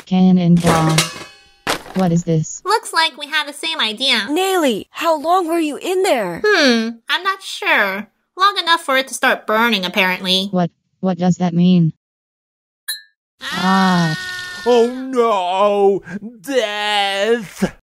Cannon bomb. What is this? Looks like we had the same idea. Nearly. How long were you in there? I'm not sure. Long enough for it to start burning, apparently. What does that mean? Ah. Oh no! Death!